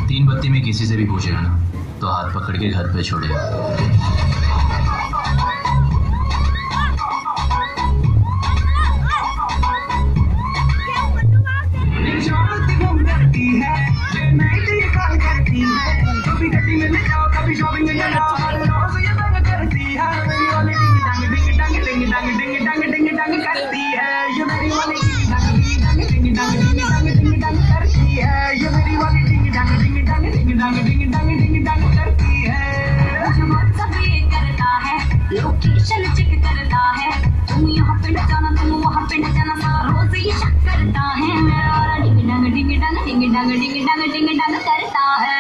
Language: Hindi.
तीन बत्ती में किसी से भी पूछेगा ना तो हाथ पकड़ के घर पे छोड़ेगा। लोकेशन चेक करता है, तुम यहाँ पे न जाना, तुम वहाँ पे न जाना, सारा रोज ये शक करता है। मेरा डिंग डंग डिंग डंग डिंग डंग डिंग डंग डिंग डंग करता है।